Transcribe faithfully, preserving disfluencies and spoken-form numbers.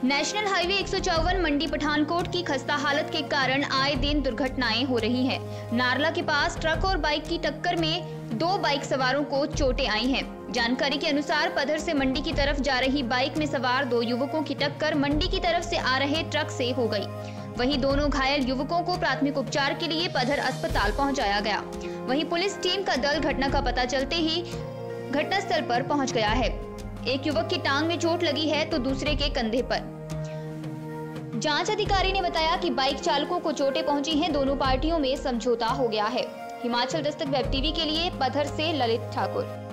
National highway एक सौ चौवन मंडी पठानकोट की खस्ता हालत के कारण आए दिन दुर्घटनाएं हो रही हैं। नारला के पास ट्रक और बाइक की टक्कर में दो बाइक सवारों को चोटें आई हैं। जानकारी के अनुसार पधर से मंडी की तरफ जा रही बाइक में सवार दो युवकों की टक्कर मंडी की तरफ से आ रहे ट्रक से हो गई। वहीं दोनों घायल युवकों को प्राथमिक उपचार के लिए पधर अस्पताल पहुंचाया गया। वहीं पुलिस टीम का दल घटना का पता चलते ही घटनास्थल पर पहुंच गया है। एक युवक की टांग में चोट लगी है तो दूसरे के कंधे पर। जांच अधिकारी ने बताया कि बाइक चालकों को चोटें पहुंची हैं। दोनों पार्टियों में समझौता हो गया है। हिमाचल दस्तक वेब टीवी के लिए पधर से ललित ठाकुर।